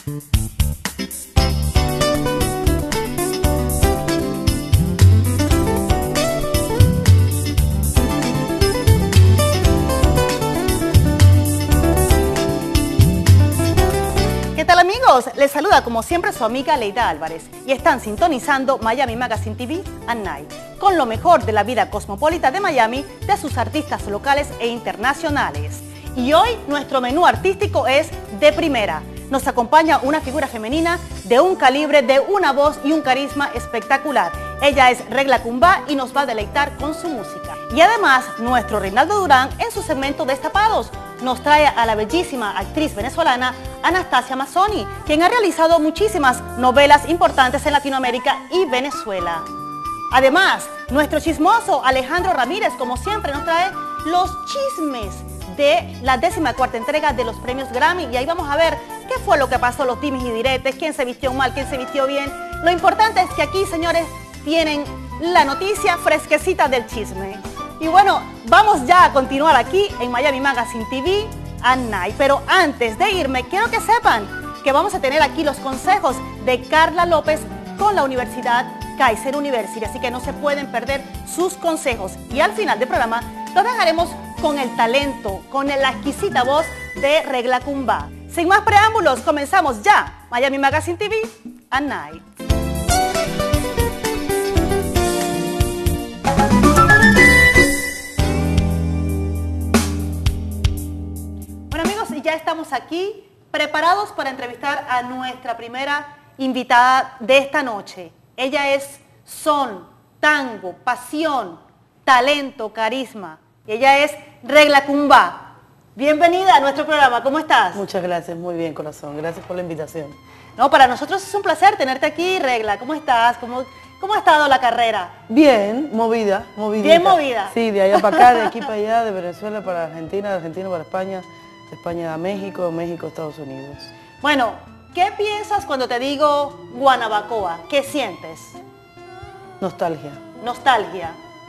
¿Qué tal, amigos? Les saluda como siempre su amiga Leida Álvarez y están sintonizando Miami Magazine TV at Night con lo mejor de la vida cosmopolita de Miami, de sus artistas locales e internacionales. Y hoy nuestro menú artístico es de primera. Nos acompaña una figura femenina de un calibre, de una voz y un carisma espectacular. Ella es Regla Cumbá y nos va a deleitar con su música. Y además, nuestro Reinaldo Durán, en su segmento Destapados, nos trae a la bellísima actriz venezolana Anastasia Mazzoni, quien ha realizado muchísimas novelas importantes en Latinoamérica y Venezuela. Además, nuestro chismoso Alejandro Ramírez, como siempre, nos trae los chismes de la 14ª entrega de los premios Grammy, y ahí vamos a ver qué fue lo que pasó, los dimes y diretes, quién se vistió mal, quién se vistió bien. Lo importante es que aquí, señores, tienen la noticia fresquecita del chisme. Y bueno, vamos ya a continuar aquí en Miami Magazine TV at Night. Pero antes de irme, quiero que sepan que vamos a tener aquí los consejos de Carla López con la Universidad Kaiser University, así que no se pueden perder sus consejos. Y al final del programa lo dejaremos con el talento, con la exquisita voz de Regla Cumbá. Sin más preámbulos, comenzamos ya Miami Magazine TV at Night. Bueno, amigos, y ya estamos aquí preparados para entrevistar a nuestra primera invitada de esta noche. Ella es son, tango, pasión, talento, carisma. Y ella es Regla Cumbá. Bienvenida a nuestro programa, ¿cómo estás? Muchas gracias, muy bien, corazón. Gracias por la invitación. No, para nosotros es un placer tenerte aquí, Regla. ¿Cómo estás? ¿Cómo ha estado la carrera? Bien, movida, movidita. Bien movida. Sí, de allá para acá, de aquí para allá, de Venezuela para Argentina, de Argentina para España, de España a México, México a Estados Unidos. Bueno, ¿qué piensas cuando te digo Guanabacoa? ¿Qué sientes? Nostalgia. Nostalgia.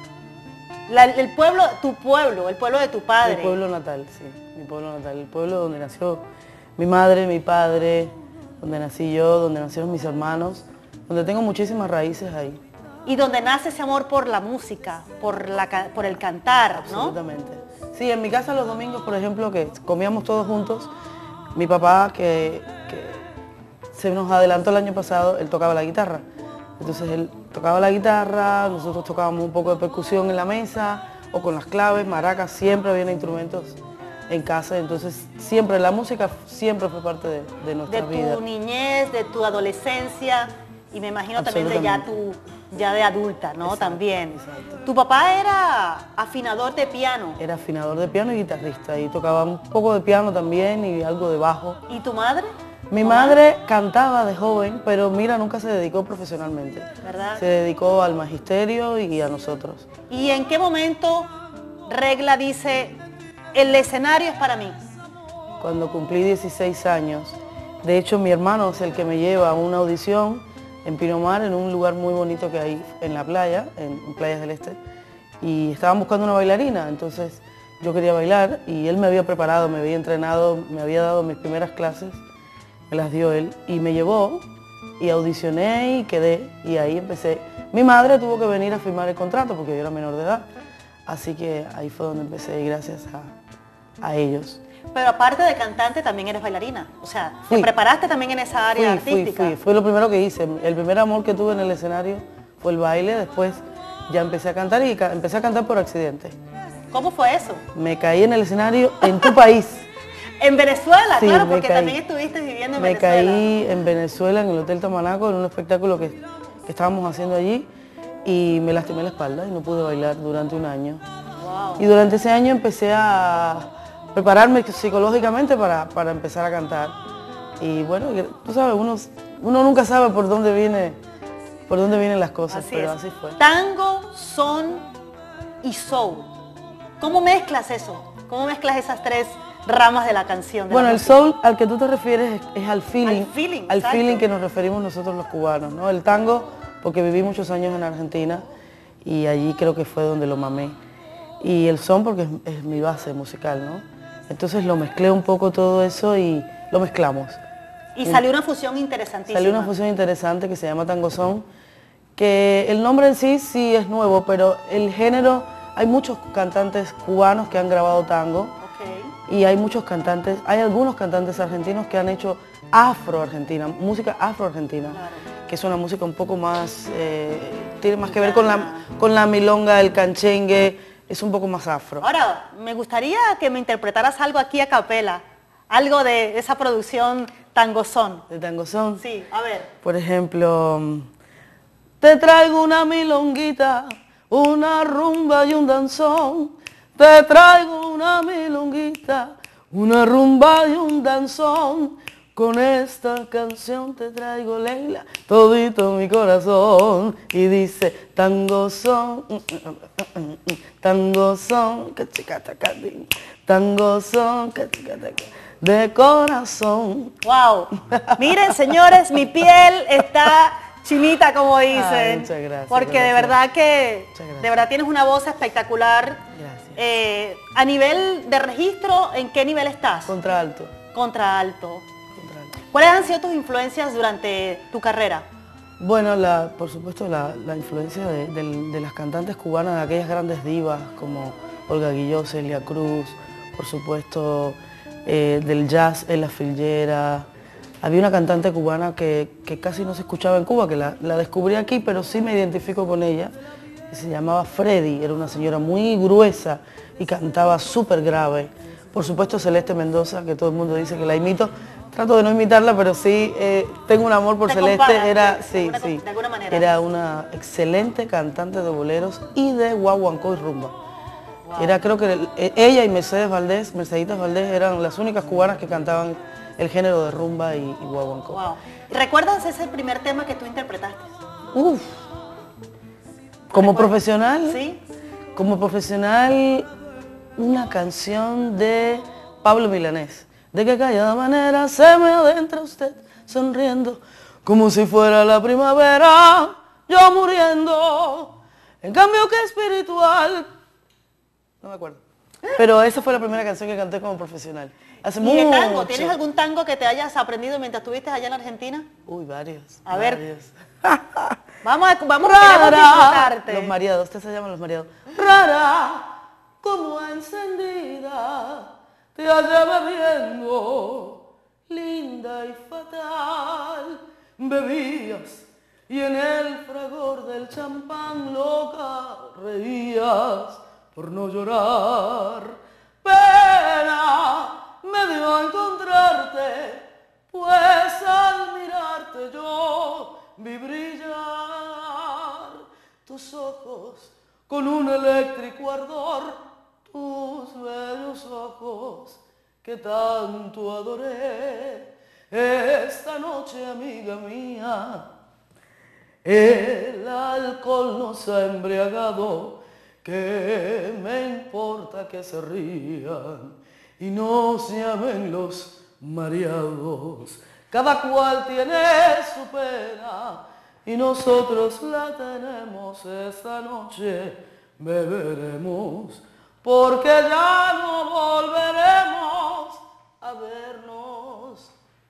El pueblo, el pueblo de tu padre. Mi pueblo natal, sí, mi pueblo natal. El pueblo donde nació mi madre, mi padre, donde nací yo, donde nacieron mis hermanos, donde tengo muchísimas raíces ahí. Y donde nace ese amor por la música, por el cantar, ¿no? Absolutamente. Sí, en mi casa los domingos, por ejemplo, que comíamos todos juntos, mi papá, que se nos adelantó el año pasado, él tocaba la guitarra. Entonces él tocaba la guitarra, nosotros tocábamos un poco de percusión en la mesa, o con las claves, maracas, siempre había instrumentos en casa, entonces siempre la música siempre fue parte de nuestra vida. De tu niñez, de tu adolescencia, y me imagino también de ya de adulta, ¿no? Exacto, también. Exacto. Tu papá era afinador de piano. Era afinador de piano y guitarrista, y tocaba un poco de piano también y algo de bajo. ¿Y tu madre? Mi madre cantaba de joven, pero mira, nunca se dedicó profesionalmente. ¿Verdad? Se dedicó al magisterio y a nosotros. ¿Y en qué momento Regla dice, el escenario es para mí? Cuando cumplí 16 años, de hecho mi hermano es el que me lleva a una audición en Pinamar, en un lugar muy bonito que hay en la playa, en Playas del Este, y estaban buscando una bailarina, entonces yo quería bailar y él me había preparado, me había entrenado, me había dado mis primeras clases, me las dio él y me llevó y audicioné y quedé y ahí empecé. Mi madre tuvo que venir a firmar el contrato porque yo era menor de edad, así que ahí fue donde empecé y gracias a ellos. Pero aparte de cantante también eres bailarina, o sea, ¿te preparaste también en esa área artística? Fue lo primero que hice. El primer amor que tuve en el escenario fue el baile, después ya empecé a cantar y empecé a cantar por accidente. ¿Cómo fue eso? Me caí en el escenario en tu país. En Venezuela, Sí, claro, me porque caí. también estuviste viviendo en Me Venezuela. caí en Venezuela, en el Hotel Tamanaco, en un espectáculo que estábamos haciendo allí y me lastimé la espalda y no pude bailar durante un año. Wow. Y durante ese año empecé a prepararme psicológicamente para empezar a cantar. Y bueno, tú sabes, uno nunca sabe por dónde vienen las cosas, pero así fue. Tango, son y soul. ¿Cómo mezclas eso? ¿Cómo mezclas esas tres ramas de la canción? Bueno, el soul al que tú te refieres es al feeling, al exacto. feeling que nos referimos nosotros los cubanos, ¿no? El tango, porque viví muchos años en Argentina y allí creo que fue donde lo mamé. Y el son porque es mi base musical, ¿no? Entonces lo mezclé un poco todo eso y lo mezclamos. Y salió una fusión interesantísima. Salió una fusión interesante que se llama Tangozón, que el nombre en sí es nuevo, pero el género, hay muchos cantantes cubanos que han grabado tango. Y hay algunos cantantes argentinos que han hecho afro-argentina, música afro-argentina, que es una música un poco más, tiene más que ver con la milonga, el canchengue, es un poco más afro. Ahora, me gustaría que me interpretaras algo aquí a capela, algo de esa producción Tangozón. ¿De Tangozón? Sí, a ver. Por ejemplo, te traigo una milonguita, una rumba y un danzón. Te traigo una milonguita, una rumba y un danzón. Con esta canción te traigo, Leila, todito mi corazón. Y dice, tangozón, tangozón, tangozón, de corazón. Wow. Miren, señores, mi piel está chinita, como dicen. Ay, muchas gracias. Porque de verdad que, de verdad tienes una voz espectacular. Gracias. A nivel de registro, ¿en qué nivel estás? Contralto. Contralto. ¿Cuáles han sido tus influencias durante tu carrera? Bueno, por supuesto la influencia de las cantantes cubanas, de aquellas grandes divas como Olga Guilló, Celia Cruz, por supuesto del jazz, Ella Fitzgerald. Había una cantante cubana que casi no se escuchaba en Cuba, que la descubrí aquí, pero sí me identifico con ella, que se llamaba Freddy, era una señora muy gruesa y cantaba súper grave. Por supuesto Celeste Mendoza, que todo el mundo dice que la imito. Trato de no imitarla, pero sí tengo un amor por Celeste. De alguna manera. Era una excelente cantante de boleros y de guaguancó y rumba. Wow. Creo que ella y Merceditas Valdés eran las únicas cubanas que cantaban el género de rumba y guaguancó. Wow. ¿Recuerdas ese primer tema que tú interpretaste? Uf. Como profesional, sí. Como profesional, una canción de Pablo Milanés. De que callada manera se me adentra usted sonriendo, como si fuera la primavera, yo muriendo. En cambio que espiritual, no me acuerdo. Pero esa fue la primera canción que canté como profesional. Hace ¿Y de tango? ¿Tienes algún tango que te hayas aprendido mientras estuviste allá en Argentina? Uy, varios. A ver. Vamos a disfrutarte. Los mareados, ustedes se llaman los mareados. Rara, como encendida, te halla bebiendo, linda y fatal. Bebías y en el fragor del champán loca reías por no llorar. Pena me dio encontrarte, pues al mirarte yo vi brillar tus ojos con un eléctrico ardor. Tus bellos ojos que tanto adoré, esta noche, amiga mía, el alcohol nos ha embriagado, que me importa que se rían y nos llamen los mareados. Cada cual tiene su pena y nosotros la tenemos. Esta noche beberemos, porque ya no volveremos a vernos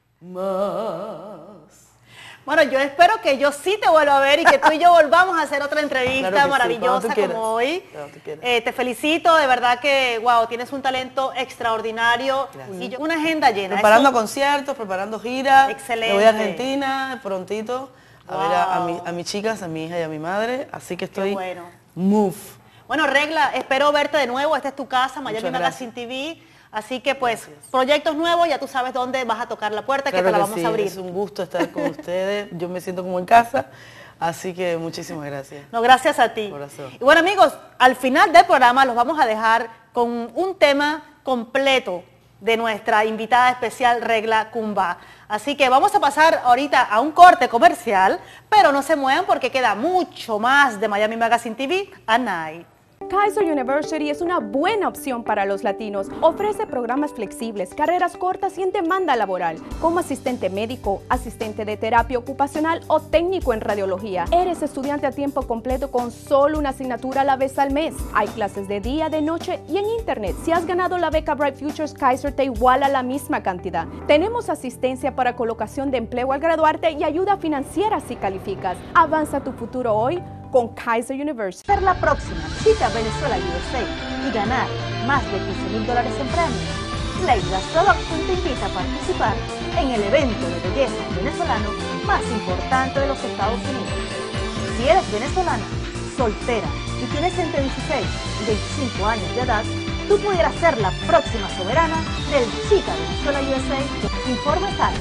más. Bueno, yo espero que yo sí te vuelva a ver y que tú y yo volvamos a hacer otra entrevista claro maravillosa sí, como hoy. Claro, te felicito, de verdad que, wow, tienes un talento extraordinario. Y una agenda llena. Preparando conciertos, preparando giras. Excelente. Me voy a Argentina prontito a ver a mis chicas, a mi hija y a mi madre. Así que estoy move. Bueno, Regla, espero verte de nuevo. Esta es tu casa, Miami Magazine TV. Así que pues, proyectos nuevos, ya tú sabes dónde vas a tocar la puerta, claro que te la vamos a abrir. Es un gusto estar con ustedes. Yo me siento como en casa. Así que muchísimas gracias. No, gracias a ti. Corazón. Y bueno, amigos, al final del programa los vamos a dejar con un tema completo de nuestra invitada especial, Regla Cumba. Así que vamos a pasar ahorita a un corte comercial, pero no se muevan porque queda mucho más de Miami Magazine TV at Night. Kaiser University es una buena opción para los latinos. Ofrece programas flexibles, carreras cortas y en demanda laboral, como asistente médico, asistente de terapia ocupacional o técnico en radiología. Eres estudiante a tiempo completo con solo una asignatura a la vez al mes. Hay clases de día, de noche y en internet. Si has ganado la beca Bright Futures, Kaiser te iguala la misma cantidad. Tenemos asistencia para colocación de empleo al graduarte y ayuda financiera si calificas. Avanza tu futuro hoy con Kaiser University. Ser la próxima chica Venezuela USA y ganar más de $15,000 en premios. Leila Production te invita a participar en el evento de belleza venezolano más importante de los Estados Unidos. Si eres venezolana, soltera y tienes entre 16 y 25 años de edad, tú pudieras ser la próxima soberana del Chica Venezuela USA. Informes al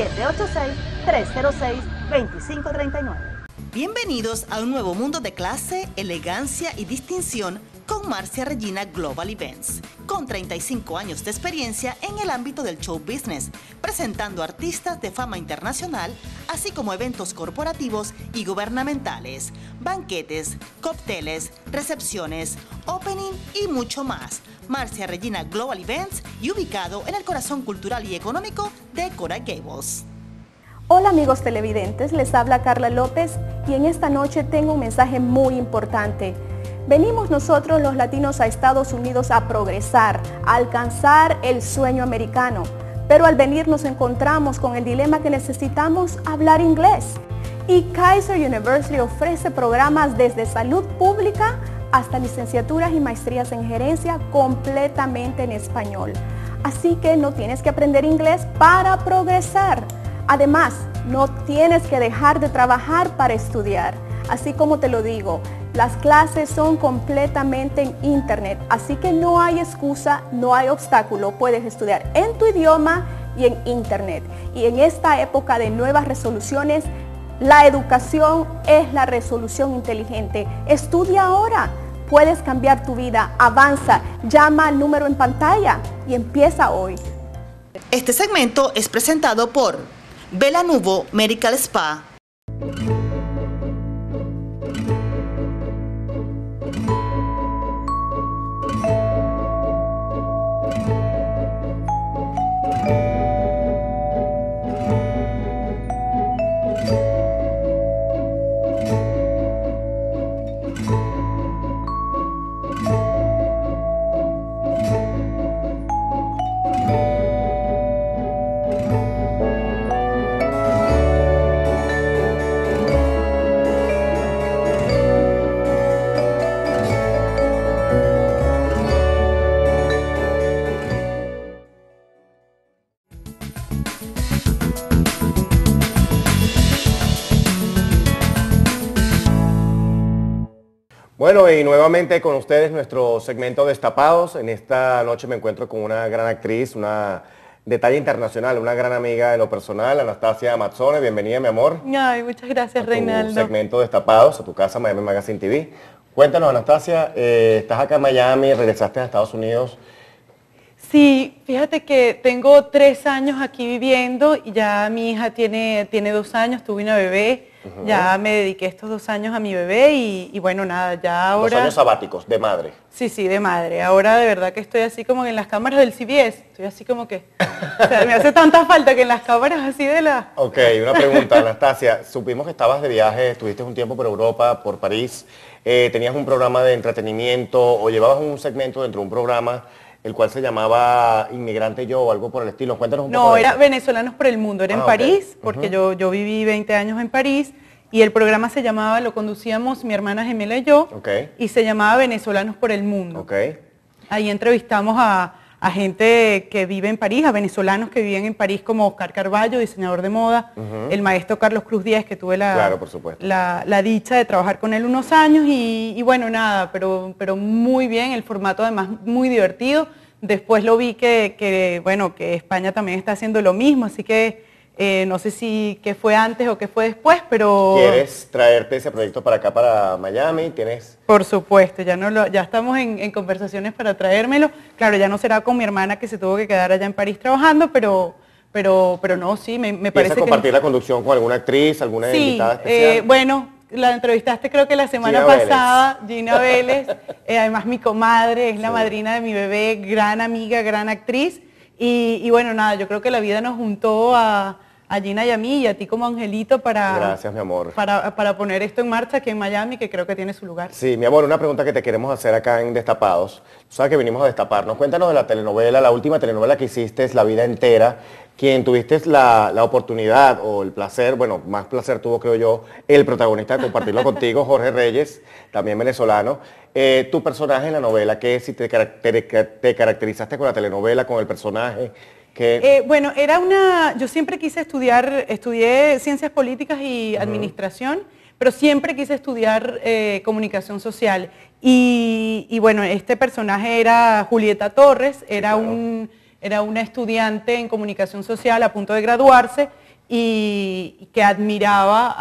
786-306-2539. Bienvenidos a un nuevo mundo de clase, elegancia y distinción con Marcia Regina Global Events, con 35 años de experiencia en el ámbito del show business, presentando artistas de fama internacional, así como eventos corporativos y gubernamentales, banquetes, cócteles, recepciones, opening y mucho más. Marcia Regina Global Events y ubicado en el corazón cultural y económico de Coral Gables. Hola amigos televidentes, les habla Carla López y en esta noche tengo un mensaje muy importante. Venimos nosotros los latinos a Estados Unidos a progresar, a alcanzar el sueño americano, pero al venir nos encontramos con el dilema que necesitamos hablar inglés. Y Kaiser University ofrece programas desde salud pública hasta licenciaturas y maestrías en gerencia completamente en español. Así que no tienes que aprender inglés para progresar. Además, no tienes que dejar de trabajar para estudiar. Así como te lo digo, las clases son completamente en internet, así que no hay excusa, no hay obstáculo. Puedes estudiar en tu idioma y en internet. Y en esta época de nuevas resoluciones, la educación es la resolución inteligente. Estudia ahora, puedes cambiar tu vida, avanza, llama al número en pantalla y empieza hoy. Este segmento es presentado por Belanuvo Medical Spa. Bueno, y nuevamente con ustedes nuestro segmento Destapados. En esta noche me encuentro con una gran actriz, una de talla internacional, una gran amiga de lo personal, Anastasia Mazzone. Bienvenida, mi amor. Ay, muchas gracias, Reinaldo. Tu segmento Destapados, a tu casa, Miami Magazine TV. Cuéntanos, Anastasia, estás acá en Miami, regresaste a Estados Unidos. Sí, fíjate que tengo 3 años aquí viviendo y ya mi hija tiene 2 años, tuve una bebé. Ya me dediqué estos 2 años a mi bebé y bueno, nada, ya ahora... 2 años sabáticos, de madre. Sí, de madre. Ahora de verdad que estoy así como en las cámaras del CBS, estoy así como que... O sea, me hace tanta falta que en las cámaras así de la... Ok, una pregunta, Anastasia. Supimos que estabas de viaje, estuviste un tiempo por Europa, por París, tenías un programa de entretenimiento o llevabas un segmento dentro de un programa el cual se llamaba Inmigrante Yo o algo por el estilo. Cuéntanos un poco. No, era Venezolanos por el Mundo, era en París, porque yo viví 20 años en París y el programa se llamaba, lo conducíamos mi hermana gemela y yo, y se llamaba Venezolanos por el Mundo. Ahí entrevistamos a gente que vive en París, a venezolanos que viven en París como Oscar Carballo, diseñador de moda, el maestro Carlos Cruz Díaz, que tuve la dicha de trabajar con él unos años y bueno, nada, pero muy bien, el formato además muy divertido. Después lo vi que España también está haciendo lo mismo, así que no sé si qué fue antes o qué fue después, pero... ¿Quieres traerte ese proyecto para acá, para Miami? ¿Tienes...? Por supuesto, ya estamos en conversaciones para traérmelo. Claro, ya no será con mi hermana que se tuvo que quedar allá en París trabajando, pero no, sí, me parece que... compartir la conducción con alguna actriz, alguna invitada especial? Bueno, la entrevistaste creo que la semana Gina pasada, Gina Vélez, además mi comadre, es la madrina de mi bebé, gran amiga, gran actriz. Y bueno, nada, yo creo que la vida nos juntó a Gina y a mí y a ti como angelito Gracias, mi amor. para poner esto en marcha aquí en Miami, que creo que tiene su lugar. Sí, mi amor, una pregunta que te queremos hacer acá en Destapados. Tú sabes que vinimos a destaparnos. Cuéntanos de la telenovela, la última telenovela que hiciste es La Vida Entera, quien tuviste la oportunidad o el placer, bueno, más placer tuvo, creo yo, el protagonista de compartirlo contigo, Jorge Reyes, también venezolano. Tu personaje en la novela, ¿qué es? Si te caracterizaste con la telenovela, con el personaje, bueno, yo siempre quise estudié ciencias políticas y administración, pero siempre quise estudiar comunicación social. Y bueno, este personaje era Julieta Torres, era una estudiante en comunicación social a punto de graduarse y que admiraba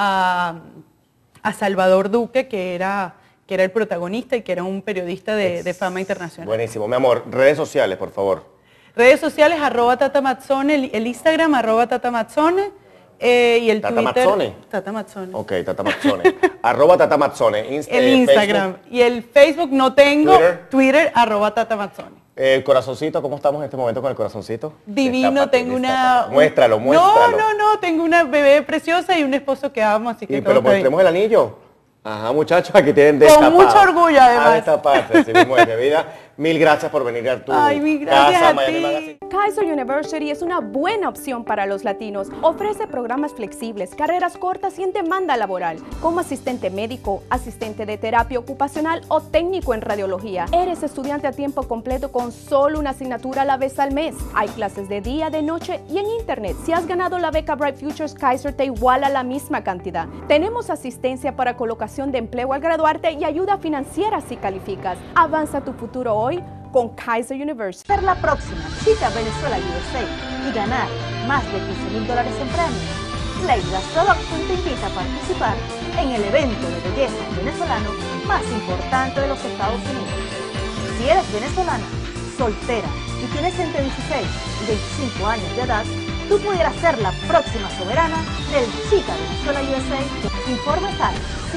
a Salvador Duque, que era el protagonista y que era un periodista de fama internacional. Buenísimo, mi amor. Redes sociales, por favor. Redes sociales, @TataMazzone, el Instagram, @TataMazzone, y el ¿Tata Twitter. Mazzone? Tata Mazzone. Ok, Tata Mazzone. @TataMazzone. El Instagram. Facebook. Y el Facebook no tengo. Twitter. @TataMazzone. El corazoncito, ¿cómo estamos en este momento con el corazoncito? Divino, Destápate, tengo destápate. una... Muéstralo, muéstralo. No, tengo una bebé preciosa y un esposo que amo, así que Sí, todo pero está bien. mostremos el anillo. Ajá, muchachos, aquí tienen Con destapado. mucho orgullo, además. A destaparse, así mismo es, mi vida. Mil gracias por venir a tu Ay, mil gracias casa, a Miami ti. Magazine. Kaiser University es una buena opción para los latinos. Ofrece programas flexibles, carreras cortas y en demanda laboral, como asistente médico, asistente de terapia ocupacional o técnico en radiología. Eres estudiante a tiempo completo con solo una asignatura a la vez al mes. Hay clases de día, de noche y en internet. Si has ganado la beca Bright Futures, Kaiser te iguala la misma cantidad. Tenemos asistencia para colocación de empleo al graduarte y ayuda financiera si calificas. Avanza tu futuro hoy con Kaiser University. Ser la próxima chica Venezuela USA y ganar más de $15,000 en premios. Leila Seduction te invita a participar en el evento de belleza venezolano más importante de los Estados Unidos. Si eres venezolana, soltera y tienes entre 16 y 25 años de edad, tú pudieras ser la próxima soberana del Chica Venezuela USA. Informes al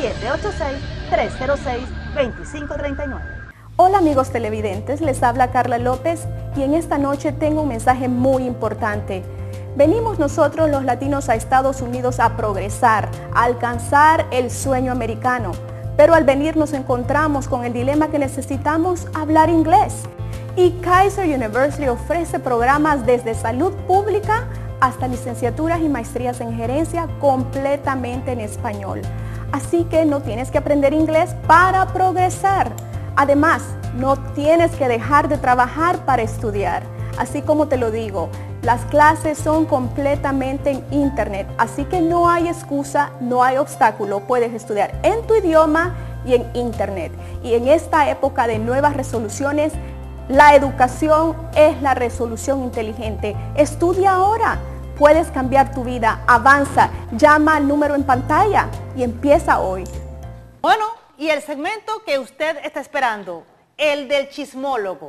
786-306-2539. Hola amigos televidentes, les habla Carla López y en esta noche tengo un mensaje muy importante. Venimos nosotros los latinos a Estados Unidos a progresar, a alcanzar el sueño americano, pero al venir nos encontramos con el dilema que necesitamos hablar inglés. Y Kaiser University ofrece programas desde salud pública hasta licenciaturas y maestrías en gerencia completamente en español. Así que no tienes que aprender inglés para progresar. Además, no tienes que dejar de trabajar para estudiar. Así como te lo digo, las clases son completamente en internet, así que no hay excusa, no hay obstáculo. Puedes estudiar en tu idioma y en internet. Y en esta época de nuevas resoluciones, la educación es la resolución inteligente. Estudia ahora. Puedes cambiar tu vida. Avanza. Llama al número en pantalla y empieza hoy. Bueno, y el segmento que usted está esperando, el del chismólogo.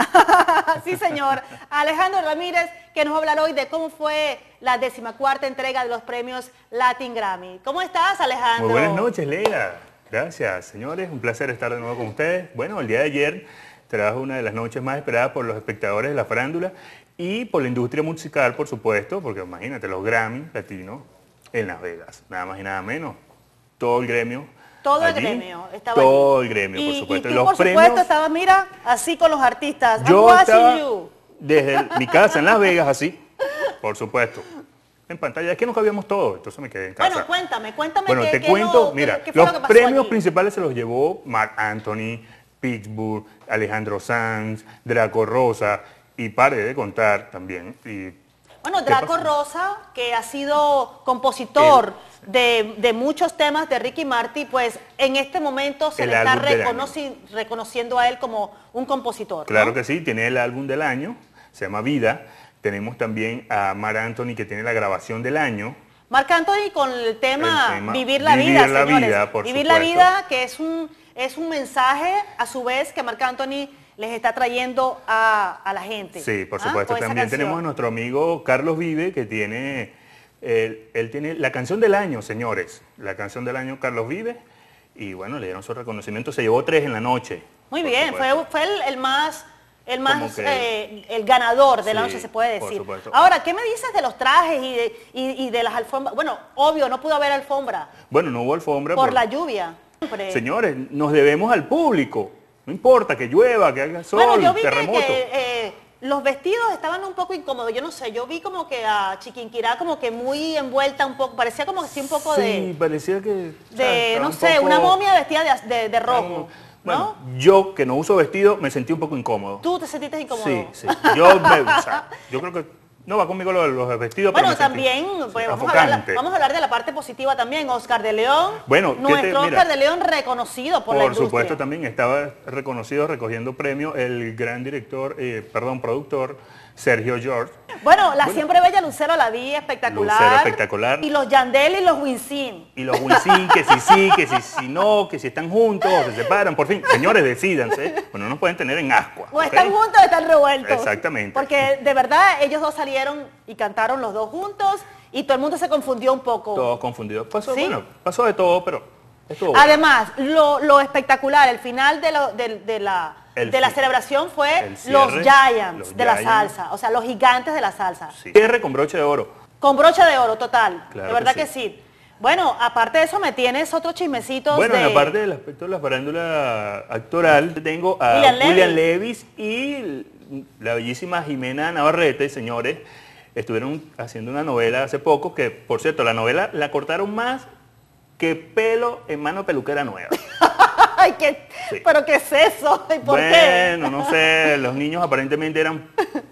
Sí, señor. Alejandro Ramírez, que nos va a hablar hoy de cómo fue la 14ª entrega de los premios Latin Grammy. ¿Cómo estás, Alejandro? Muy buenas noches, Leila. Gracias, señores. Un placer estar de nuevo con ustedes. Bueno, el día de ayer trajo una de las noches más esperadas por los espectadores de la farándula y por la industria musical, por supuesto, porque imagínate, los Grammy latinos en Las Vegas. Nada más y nada menos. Todo el gremio. Todo el allí, gremio estaba todo allí. el gremio, por supuesto. Y tú, Los por premios, supuesto, estabas, mira, así con los artistas. I'm yo watching estaba you. desde mi casa en Las Vegas, así, por supuesto. En pantalla, es que no cabíamos todo, entonces me quedé en casa. Bueno, cuéntame Bueno, qué, te qué cuento, lo- mira, qué fue los lo que pasó premios allí. principales se los llevó Marc Anthony, Pittsburgh, Alejandro Sanz, Draco Rosa, y pare de contar también. Bueno, ¿Qué Draco pasó? Rosa, que ha sido compositor de muchos temas de Ricky Martin, pues en este momento se El le está álbum del año. reconociendo a él como un compositor, ¿no? Claro que sí, tiene el álbum del año, se llama Vida. Tenemos también a Marc Anthony, que tiene la grabación del año. Marc Anthony con el tema, El tema Vivir la Vivir Vida, la señores. Vida, por Vivir la supuesto. Vida, que es un mensaje, a su vez, que Marc Anthony les está trayendo a la gente. Sí, por ¿ah? supuesto. Con esa También canción. tenemos a nuestro amigo Carlos Vive, que tiene Él tiene la canción del año, señores. La canción del año, Carlos Vives. Y bueno, le dieron su reconocimiento. Se llevó 3 en la noche. Muy bien, fue el más... el ganador de la noche, se puede decir. Ahora, ¿qué me dices de los trajes y de las alfombras? Bueno, obvio, no pudo haber alfombra. Bueno, no hubo alfombra. Por la lluvia. Señores, nos debemos al público. No importa que llueva, que haga sol, bueno, yo vi terremoto. que los vestidos estaban un poco incómodos. Yo no sé, yo vi como que a Chiquinquirá como que muy envuelta un poco. Parecía como que sí un poco Sí, parecía que... no sé, una momia vestida de rojo. Bueno, yo que no uso vestido me sentí un poco incómodo. ¿Tú te sentiste incómodo? Sí. Yo creo que no va conmigo los vestidos. Bueno, pero también, pues, vamos a hablar de la parte positiva también. Oscar de León, bueno, nuestro Oscar de León reconocido por la industria. Por supuesto, también estaba reconocido recogiendo premio el gran productor Sergio George. Bueno, la siempre bella Lucero la vi espectacular. Lucero espectacular. Y los Yandel y los Wisin. Y los Wisin, que si sí, que si no, que si están juntos o se separan. Por fin, señores, decídanse. Bueno, no nos pueden tener en ascua. O están juntos o están revueltos. Exactamente. Porque de verdad ellos dos salieron y cantaron los dos juntos y todo el mundo se confundió un poco. Todos confundidos. Pasó, ¿Sí? Bueno, pasó de todo, pero estuvo bueno. Además, lo espectacular, el final de la celebración fue los Giants de la salsa, o sea, los gigantes de la salsa. Sí. Cierre con broche de oro. Con broche de oro, total. Claro de verdad que que sí. Bueno, aparte de eso me tienes otros chismecitos. Bueno, en la parte del aspecto de la farándula actoral, tengo a William Levy y la bellísima Jimena Navarrete, señores. Estuvieron haciendo una novela hace poco, que por cierto, la novela la cortaron más que pelo en mano peluquera nueva. Ay, Sí. ¿Pero qué es eso? ¿Y por qué? Bueno, no sé, los niños aparentemente eran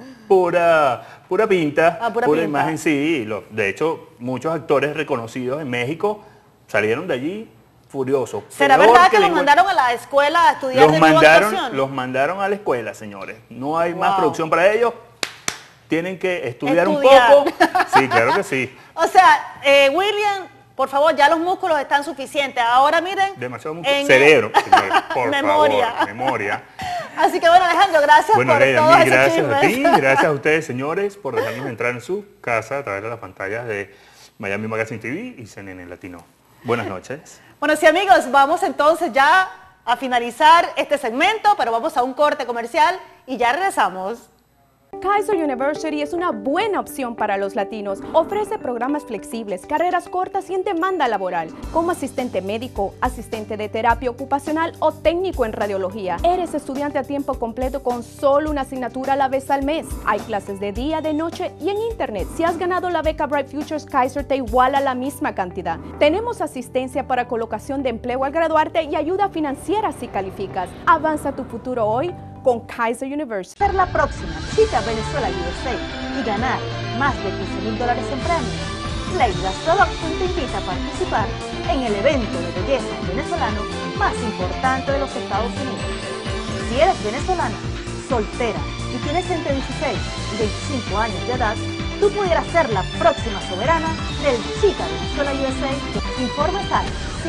pura pinta, pura pura pinta. imagen, sí. De hecho, muchos actores reconocidos en México salieron de allí furiosos. ¿Será verdad que los mandaron a la escuela a estudiar de nueva actuación? Los mandaron a la escuela, señores. No hay más producción para ellos. Tienen que estudiar un poco. Sí, claro que sí. O sea, William, por favor, ya los músculos están suficientes. Ahora miren. Demasiado músculo. Cerebro, señores, por memoria. favor, memoria. Así que bueno, Alejandro, gracias por Leida, todos esos gracias a ti, chismes. gracias a ustedes, señores, por dejarnos entrar en su casa a través de las pantallas de Miami Magazine TV y CNN Latino. Buenas noches. Bueno, sí, amigos, vamos entonces ya a finalizar este segmento, pero vamos a un corte comercial y ya regresamos. Kaiser University es una buena opción para los latinos. Ofrece programas flexibles, carreras cortas y en demanda laboral, como asistente médico, asistente de terapia ocupacional o técnico en radiología. Eres estudiante a tiempo completo con solo una asignatura a la vez al mes. Hay clases de día, de noche y en internet. Si has ganado la beca Bright Futures, Kaiser te iguala la misma cantidad. Tenemos asistencia para colocación de empleo al graduarte y ayuda financiera si calificas. Avanza tu futuro hoy con Kaiser University. Ser la próxima chica Venezuela USA y ganar más de $15,000 en premios. Leida Production te invita a participar en el evento de belleza venezolano más importante de los Estados Unidos. Si eres venezolana, soltera y tienes entre 16 y 25 años de edad, tú pudieras ser la próxima soberana del Chica Venezuela USA. Informes al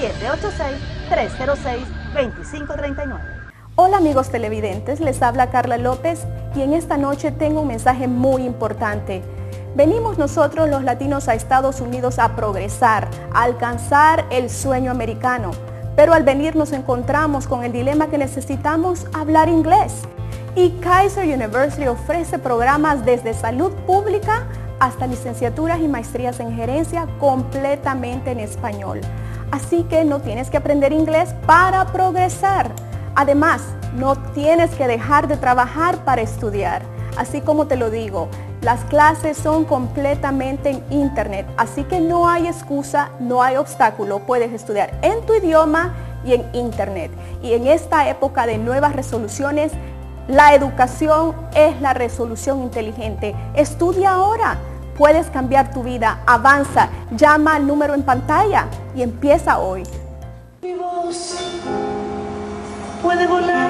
786-306-2539. Hola amigos televidentes, les habla Carla López y en esta noche tengo un mensaje muy importante. Venimos nosotros los latinos a Estados Unidos a progresar, a alcanzar el sueño americano, pero al venir nos encontramos con el dilema que necesitamos hablar inglés. Y Kaiser University ofrece programas desde salud pública hasta licenciaturas y maestrías en gerencia completamente en español. Así que no tienes que aprender inglés para progresar. Además, no tienes que dejar de trabajar para estudiar. Así como te lo digo, las clases son completamente en internet, así que no hay excusa, no hay obstáculo. Puedes estudiar en tu idioma y en internet. Y en esta época de nuevas resoluciones, la educación es la resolución inteligente. Estudia ahora. Puedes cambiar tu vida. Avanza. Llama al número en pantalla y empieza hoy. Mi voz puede volar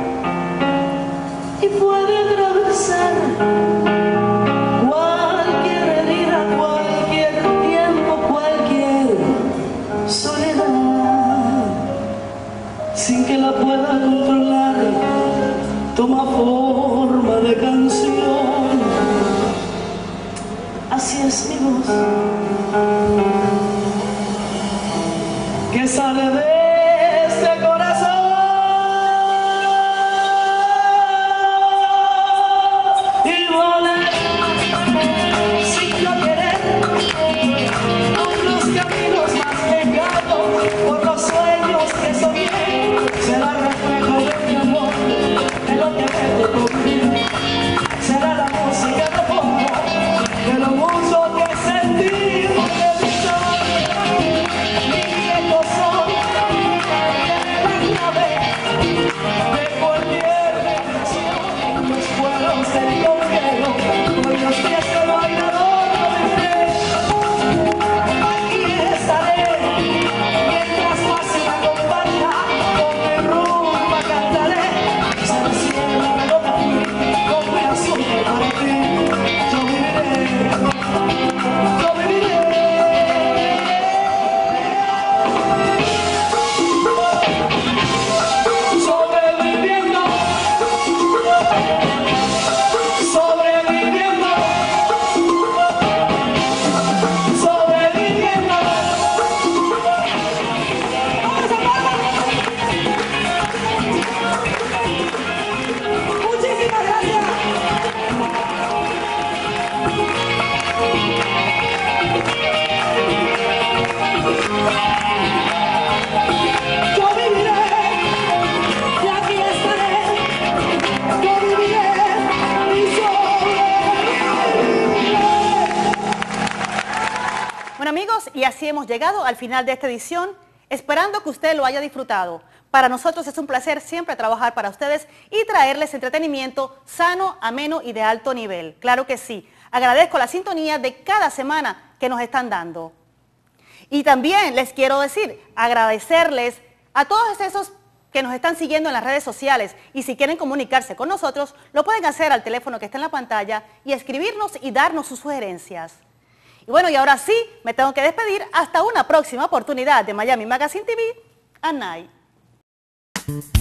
y puede atravesar cualquier herida, cualquier tiempo, cualquier soledad. Sin que la pueda controlar, toma forma de canción. Así es mi voz. Bueno amigos, y así hemos llegado al final de esta edición, esperando que usted lo haya disfrutado. Para nosotros es un placer siempre trabajar para ustedes y traerles entretenimiento sano, ameno y de alto nivel. Claro que sí. Agradezco la sintonía de cada semana que nos están dando. Y también les quiero decir, agradecerles a todos esos que nos están siguiendo en las redes sociales y si quieren comunicarse con nosotros, lo pueden hacer al teléfono que está en la pantalla y escribirnos y darnos sus sugerencias. Y bueno, y ahora sí, me tengo que despedir hasta una próxima oportunidad de Miami Magazine TV. Good night.